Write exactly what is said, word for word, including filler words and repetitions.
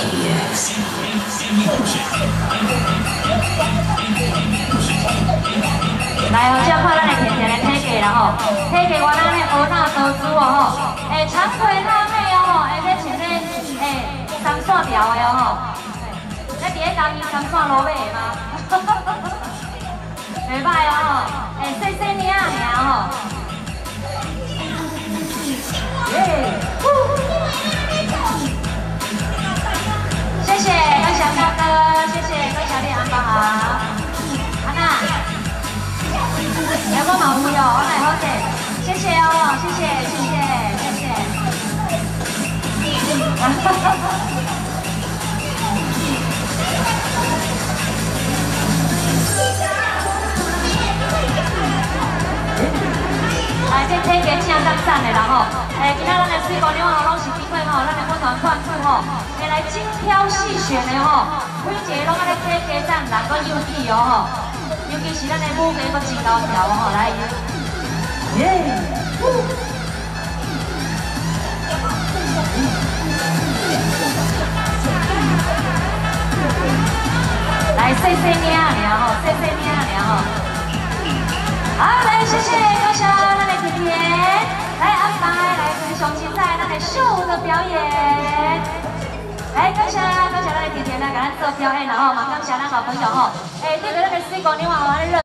来，好，先看咱的甜甜的体格啦吼，体格我咱的鹅脑多姿哦吼，诶，长腿大妹哦吼，诶，这穿咧诶三线条的哦吼，那伫咧家己三线路尾的吗？袂歹哦吼，诶，细细领尔吼，耶，谢谢高翔大哥，谢谢高小丽安爸好，安娜。 阳光毛无有，我来好谢，谢谢哦，谢谢谢谢谢谢。来，这体格正当赞的啦吼，诶，今仔咱的水姑娘吼，拢是经过吼，咱的温暖灌注吼，诶，来精挑细选的吼，每一个拢安尼体格赞，人阁有气哦吼。 尤其是咱的母鸡阁真高调吼，来，耶！来，细细领尔吼，细细领尔吼。好，来，谢谢高翔，咱的甜甜，来安排来非常精彩咱的秀的表演。 来，感谢感谢咱的甜甜来给咱做表演，然后嘛感谢咱好朋友吼，诶，这个咱的水姑娘啊，我咧热。